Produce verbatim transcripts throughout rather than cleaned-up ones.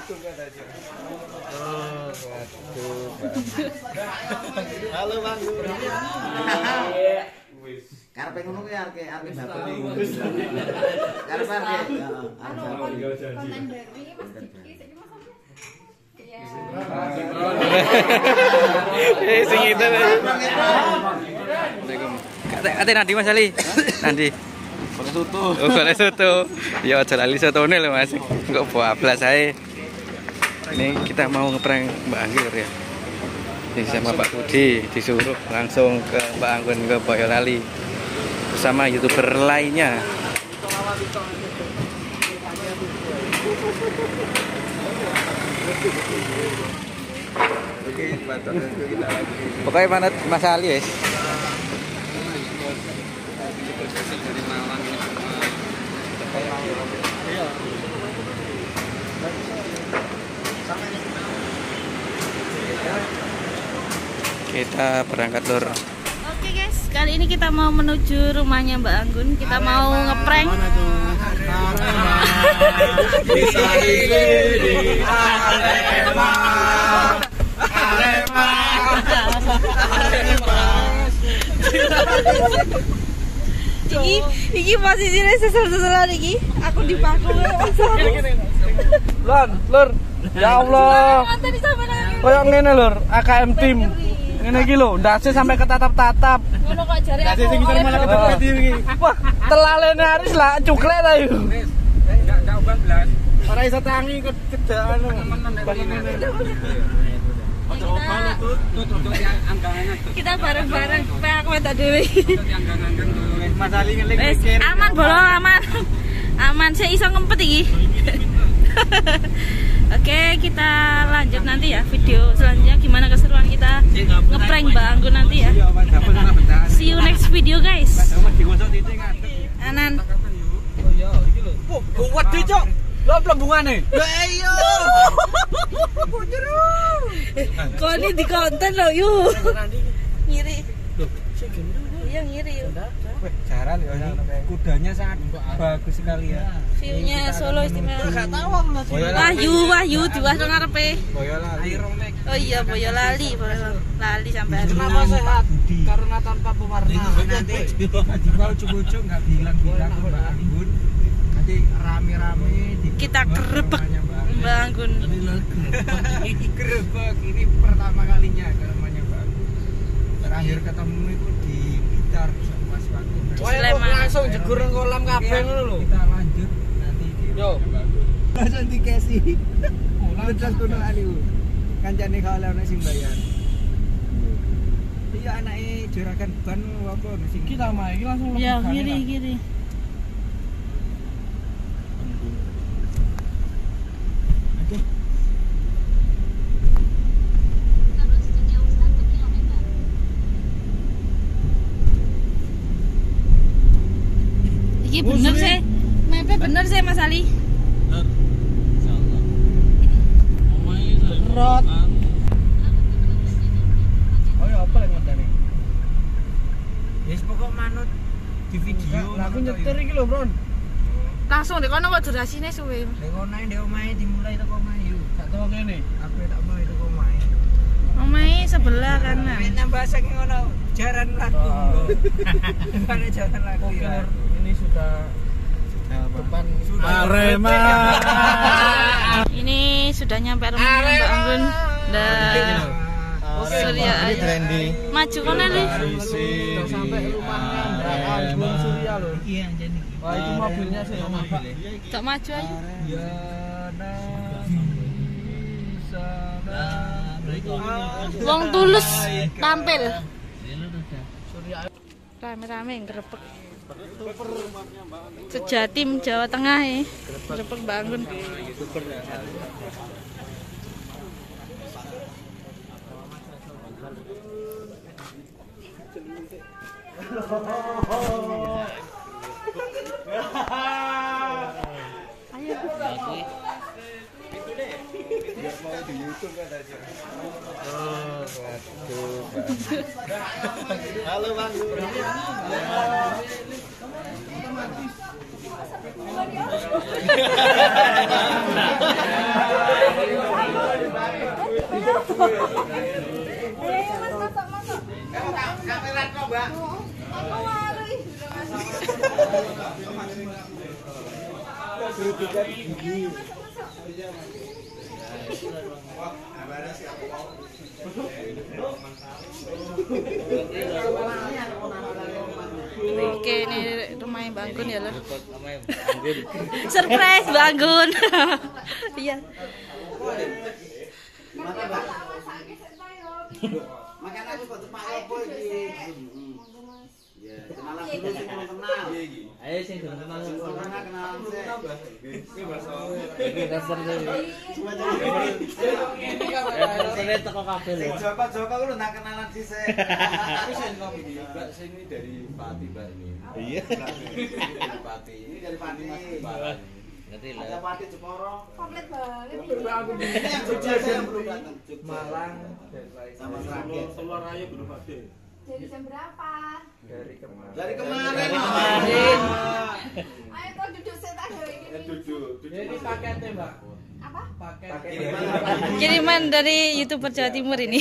YouTube kan aja. Oh, waduh. Halo Bang. Karepe ngono kuwi arek arek bapak. Karepe arek. Anu konten dari Mas Diki saiki Mas apa? Iya. Eh sing itu. Kate ate Nandi Mas Ali. Nandi. Boleh soto. Oh, boleh soto. Ya aja lali sotone lho Mas. Engko bablas ae. Ini kita mau ngeprank Mbak Anggil ya. Ini sama Pak Budi disuruh langsung ke Mbak Anggun ke Boyolali bersama YouTuber lainnya. Pokoknya mana Mas Ali ya? Kita berangkat lur. Oke guys, kali ini kita mau menuju rumahnya Mbak Anggun. Kita mau ngeprank. Iki, iki posisinya sesel-seselan iki. Aku dipaku. Lur, lur. Ya Allah. Kayak ngene lur, A K M tim. Ngene iki lho, ndase sampai ketatap-tatap. Ngono kok jare aku. Ndase sing ngisor malah kecepet iki. Wah, telalene Aris lah cuklek ta yo. Enggak enggak ubah blas. Ora iso tangi kedak anu. Kita bareng-bareng pe aku tak dhewe. Mas Ali ngelik Wes aman bolo aman. Aman saya iso ngempet iki. Oke, kita lanjut nanti ya video selanjutnya gimana keseruan kita ngeprank Mbak Anggun nanti ya. See you next video guys. Anan. Oh iya, iki lho. Oh, wedhe cok. Lho plembungane. Lah iya. Kok ini di konten loh yuk. Ngiri. Iya ngiri yuk. Jaran ya kudanya sangat bagus sekali ya. View-nya Solo istimewa. Enggak tahu aku Mas. Wahyu, Wahyu diwas nang ngarepe. Boyolali. Oh iya Boyolali, Boyolali sampai hari. Kenapa sehat? Karena tanpa pewarna. Nanti Dibawa ujung-ujung nggak bilang-bilang ke Mbak Anggun. Nanti rame-rame di Kita gerebek Mbak Anggun. Gerebek ini pertama kalinya ke rumahnya Mbak Anggun. Terakhir ketemu itu di Blitar sama Mas Anggun. Sleman. Langsung jegur nang kolam kabeh ngono lho. Kita lanjut nanti di Yo. langsung dikasih. Terus kuno aliu. Kancane kalau ana sing bayar. Iya anake juragan ban apa sing Kita mah iki langsung Ya ngiri ngiri. Iki bener sih. Mepe bener sih Mas Ali. Rot. Oh ya apa lek ngene? Wis pokok manut di video. Lah aku nyetir iki lho, Bron. Langsung deh kono kok durasine suwe. Nek onae ndek omahe dimulai teko omahe yo. Gak tau kene. Aku tak mulai teko omahe. Omahe sebelah kanan. Nek nambah saking ngono jaran laku. Ana jaran laku ya. Ini sudah depan Arema. Ini sudah nyampe rumahnya Mbak Anggun. Dan Surya trending. maju kono nih. Sampai rumahnya Mbak Anggun Surya loh. Iya jadi. Wah, itu mobilnya sih mobil. Cok maju aja. Ya Wong Tulus tampil. Rame-rame ngrebek. Sejatim Jawa Tengah ya. Ngrebek Mbak Anggun. Ayo. Biar mau di YouTube kan aja. Oh, waduh. Halo Bang. Oke, ini rumahnya Bang Gun ya, Lur. Surprise Bang Gun. Iya. Makan aku kok cepat apa iki? Ya, kenalan dulu sing belum kenal. Ayo sing belum kenal. Kenal kenalan sih. Iki bahasa. Iki dasar dhewe. Ini teko kabeh lho. Sing Joko-Joko ku ndak kenalan dhisik. Tapi sing nom iki, Mbak sing ini dari Pati, Mbak ini. Iya. Dari Pati. Ini dari Pati. Ngerti lah. Ada Pati Jeporo. Komplit banget. Ini yang Jogja saya belum datang. Malang Sama Sragen. Keluar Raya belum ada. Dari jam berapa? Dari kemarin. Dari kemarin. Dari kemarin. Ayo kau duduk saya tak hari ini. Duduk. Ini paketnya, Mbak. Apa? Paket. Kiriman dari YouTuber Jawa Timur ini.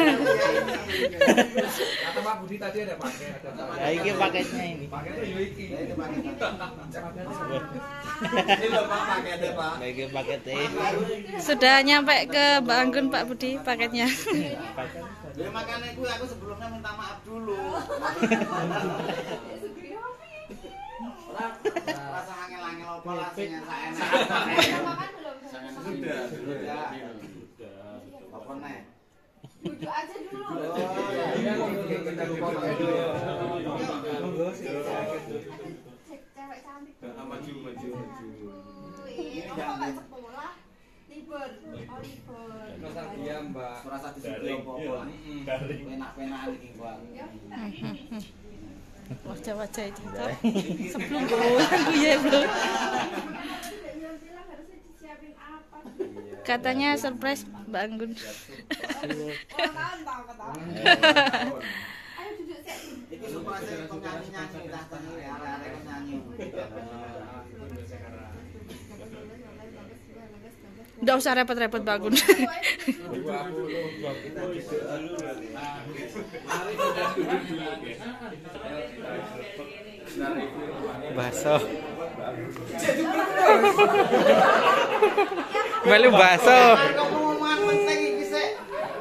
Kata Pak Budi tadi ada paket, ada paket. Ya iki paketnya ini. Paketnya yo iki. Ini paketnya. Ini lho Pak paketnya, Pak. Nah, iki paketnya. Sudah nyampe ke Bang Gun Pak Budi paketnya. Lha makane kuwi aku sebelumnya minta maaf dulu. Rasa angel-angel opo lah sing enak-enak. Makan belum? Sudah, sudah. Apa nih? Duduk aja dulu. Kita lupa pakai dulu. Monggo Cek cewek cantik. Maju, maju, maju. Ini kok gak sekolah? Libur. Oh, libur. Rasa diam, Mbak. Rasa disuguhi opo-opo. Enak-enak iki, Mbak. Wajah-wajah itu. Sebelum aku ya belum. Bilang harusnya disiapin apa? Katanya surprise Bang Gun. Oh, tahun tahu ketawa. Ayo duduk saya. Iki supaya saya penyanyi-nyanyi dah tengah ya, arek-arek nyanyi. Nggak usah repot-repot Bang Gun. Baso. Melu baso. Ngomongan penting iki sik.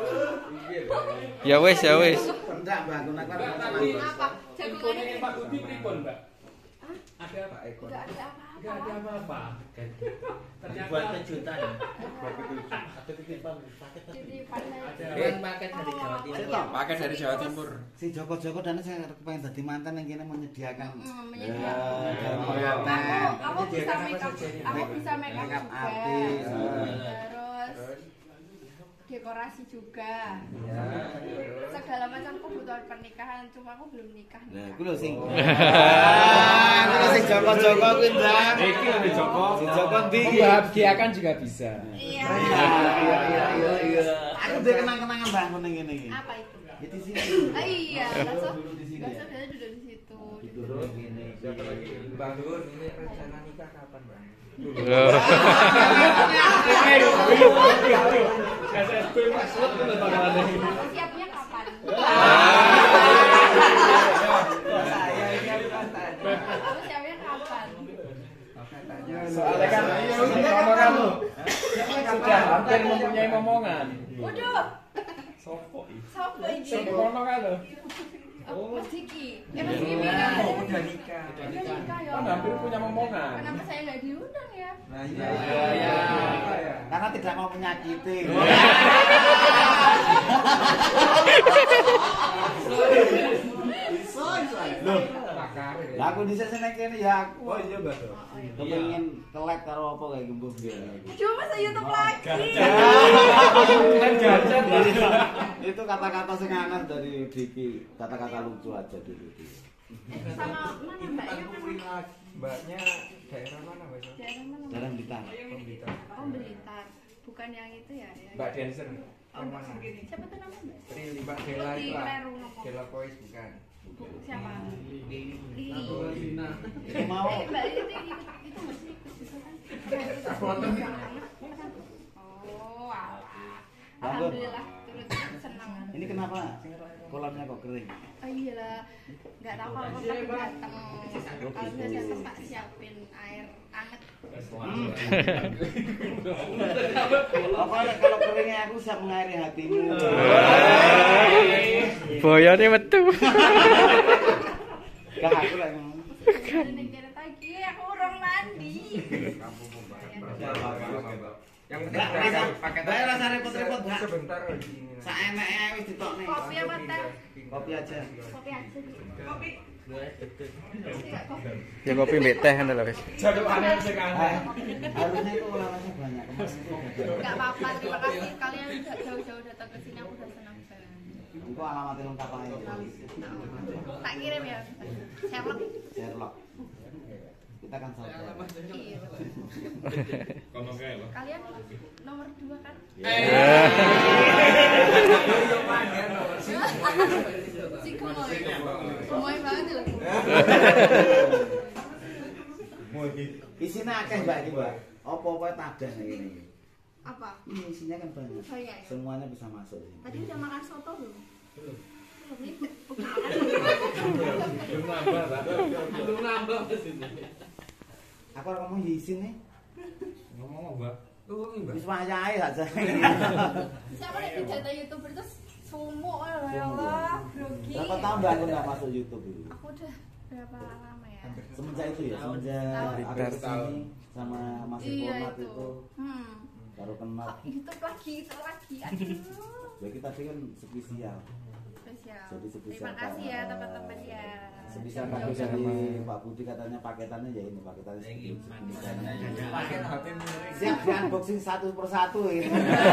Ya wis, ya wis. Ndak, Mbak, gunakan Apa? Jagungannya Pak Budi pripun, Mbak? Ada apa? enggak ada apa-apa. Enggak ada apa-apa. buat kejutan. Ada titipan paket tadi. Jadi pandai. Ada paket dari Jawa Timur. Paket dari Jawa Timur. Si Joko-Joko dan saya pengen jadi mantan yang kini menyediakan. Hmm, menyediakan. Ya, Aku, aku bisa make up, aku bisa make up Make up juga. artis. Terus dekorasi juga. Segala macam kebutuhan pernikahan, cuma aku belum nikah. Nah, nikah. ku lho sing. Ah, ku lho sing Joko-Joko kuwi, Mbak. Iki lebih Joko. Si Joko ndi? Membahagiakan juga bisa. Iya. Iya, iya, iya, iya. Aku dia kenang-kenangan bangun ning ngene iki. Apa itu? Ya di sini. Ah, iya, langsung Dulu di sini. langsung dia duduk di situ. Duduk ngene. Siapa lagi? Bang Gun, ini rencana nikah kapan, Bang? Loh. Aku siapnya kapan? Aku siapnya kapan? Soalnya kan omongan lu sudah hampir mempunyai momongan. Waduh, Sopo iki? siapa ini? Sopo momongan lu? Oh, Mas Diki. Eh, Mas Diki kan? Udah nikah. Udah nikah ya. Kan hampir punya momongan. Kenapa saya nggak diundang ya? Nah, iya. Iya. Karena tidak mau menyakiti. Loh, lah aku dhisik seneng kene ya aku. Oh iya, Mbak. Kepengin telek karo apa kayak gembung dia. Cuma masa YouTube lagi. Kan jajan. Itu kata-kata sing aneh dari Diki, kata-kata lucu aja dulu. Sama mana mbaknya mana? Mbaknya daerah mana, Mbak? Daerah mana? Mbak? Dalam Blitar. Blitar. Oh, Blitar. Bukan yang itu ya? ya. Mbak dancer. Oh, mana? Siapa tuh nama mbak? Prilly, Mbak Dela Di itu lah. Peru ngomong. Dela Voice bukan. Bu- Siapa? Lili. Lina. Mau Eh, mbak Lili itu Oh, alah. Alhamdulillah turut senang. Ini kenapa kolamnya kok kering? Oh iyalah, nggak tahu kalau bapak datang. Kalau udah datang tak siapin air anget. Pokoknya kalau keringnya aku siap mengairi hatimu. Boyone metu. Gak aku lah ngomong. Negara lagi, aku orang mandi. Yang penting pakai Bayar rasa repot-repot, Mbak. sebentar lagi ini. Saeneke wis ditokne. Kopi apa teh? Kopi aja. Kopi aja. Kopi. Ya kopi mbek teh ngono lho wis. Jadwalnya sekarang. Harusnya itu ulangnya banyak. Kemarin itu udah- Enggak apa-apa, terima kasih kalian udah jauh-jauh datang ke sini, aku udah senang banget. Engko alamatnya lengkap aja. Tak kirim ya. Sherlock. Sherlock. Kita kan saudara. Iya. Kalian nomor dua kan? Si gemoy. Gemoy banget loh. Isinya akeh Mbak iki, Mbak. Apa-apa tadah ini. Apa? Ini isinya kan banyak. Banyak ya? Semuanya bisa masuk sini. Tadi udah makan soto belum? Belum. Belum nih. Belum nambah, Pak. Belum nambah di sini. Aku orang ngomong isin nih. Ngomong, Mbak. Oh, Mbak. Wis wayahe saja. Siapa nih di data YouTuber terus sumuk ya Allah, grogi. Berapa tahun Mbak aku nggak masuk YouTube itu? Aku udah berapa lama ya? Semenjak itu ya, semenjak ada kesini sama Mas Iya Format itu. itu Hmm. baru kenal. Kok YouTube lagi, itu lagi. Aduh. Ya kita kan spesial. Spesial. Jadi spesial. Terima kasih ya Pak. teman-teman ya. Spesial kado dari Pak Budi katanya paketannya ya ini paketannya segitu. Paket H P Siap di unboxing satu persatu ini.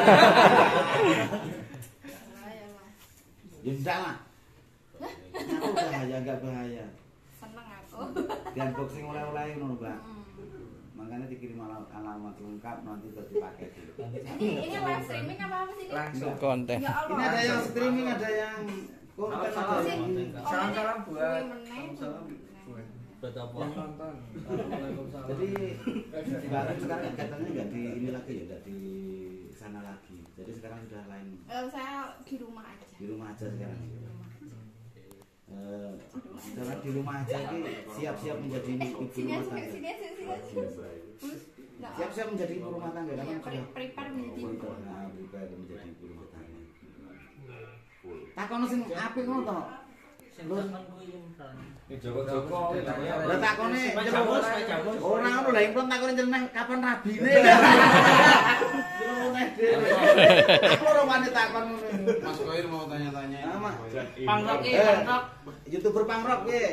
Ayo lah. Ya enggak lah. Aku bahaya enggak bahaya. Seneng aku. Di unboxing oleh-oleh ngono, Mbak. Hmm. Makanya dikirim ala- alamat lengkap nanti udah dipakai. Ini ini live streaming apa apa sih ini? langsung. Konten. Ya Allah. Ini ada yang streaming, ada yang konten, ada yang Salam-salam buat Yang nonton. jadi baru sekarang katanya nggak di ini lagi ya, nggak di sana lagi. Jadi sekarang sudah lain, Eh, saya di rumah aja. di rumah aja sekarang. Eh, karena di rumah aja ini siap-siap menjadi ibu Sini rumah aja, tangga. sini aja, sini aja. Nggak Siap-siap menjadi ibu rumah tangga Iya, karena pre- sudah prepare menjadi ibu. Nah, prepare menjadi ibu rumah tangga. Takono sing apik ngono to. Joko-joko. Lah takone ora ngono lha impun takone nyeleneh kapan rabine. Nyeleneh dhewe. Aku ora wani takon ngono. Mas Koir mau tanya-tanya. Nama Pangrok iki, Eh, pangrok. YouTuber pangrok piye?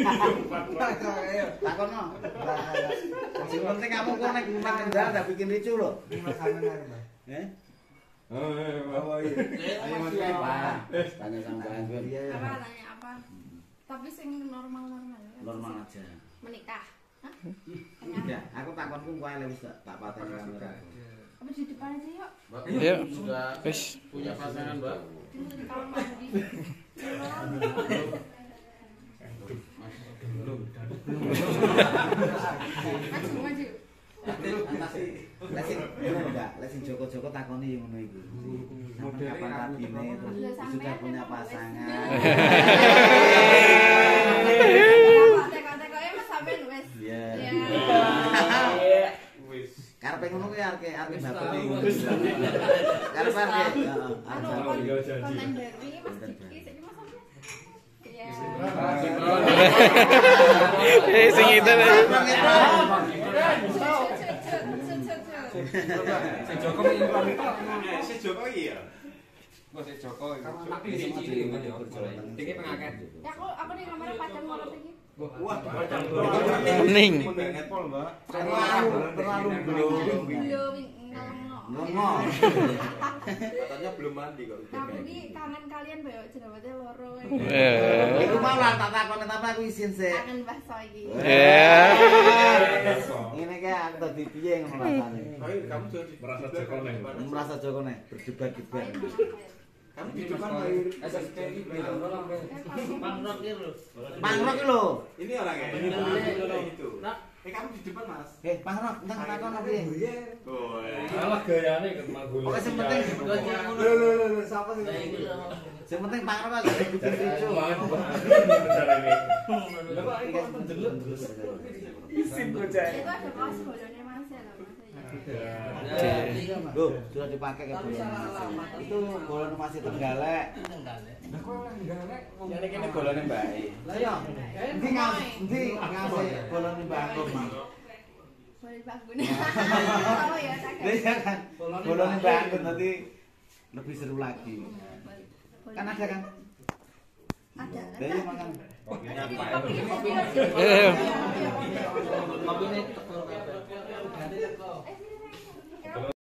Takono. Sing penting kamu kok nek nang kendal ndak bikin ricu lho. Eh? Oh, iya. Ayo Mas Koir. Tanya sama Mbak Anggun. Apa nanya apa? Tapi sing normal-normal ya. Normal aja. Menikah. Hah? Ya, aku takonku kowe wis tak pateni kamera. Apa di depan aja yuk? Yuk. Sudah Wis. punya pasangan, Mbak? Di kamar mandi. Maju, maju. Lah sing ngono enggak, lah sing Joko-Joko takoni yang ngono iku. Sampai kapan rabine terus sudah punya pasangan. Teko-tekoke Mas sampean wis. Iya. Iya. Karepe ngono kuwi arek arek bapak iki. Karepe arek heeh, Anu arek kon- bapak. konten baru ini Mas Diki saiki Mas sampean. Iya. Eh sing itu lho. Si Joko mengimpor itu. Si Joko iya. Kok si Joko itu. Tapi di sini kan ya. Iki pengaket. Ya aku aku ning kamar pacar molot iki. Wah, Ning. banget pol, Mbak. Terlalu terlalu belum. Belum ngelengno. Ngono. Katanya belum mandi kok. Aku iki kangen kalian bae jerawate loro. Eh. Iku mau lah tak takoni tapi aku isin sik. Kangen bahasa iki. Ya. Ngene ki aku tadi piye ngono rasane. Kamu juga merasa Joko nih. Merasa Joko nih berdebat-debat. Kamu di depan lahir. S S K I Pangrok iki lho. Pangrok iki lho. Ini orangnya. Ini itu. Eh kamu di depan mas. Eh Mas Rob, nang takon apa ya? Oh. Malah gayane ke manggul. Oke, sing penting lho lho lho sapa sih? Sing penting Pak Rob gak ada bikin video. Lah kok iki kok ndelok terus. Isin bocah. Itu ada kaos bolonnya Mas ya loh. Loh, sudah dipakai kayak bola. Itu bola masih Tenggalek. Lah kok ora ngalek. Jadi kene bolone bae. Lah iya. Endi ngas, endi ngasih bola Mbak Agung, Mas. Boleh bangun. Tahu ya, tak. Lah iya kan. Bola Mbak Agung nanti lebih seru lagi. Kan ada kan? Ada. Lah iya makan. Eh, Kopi ini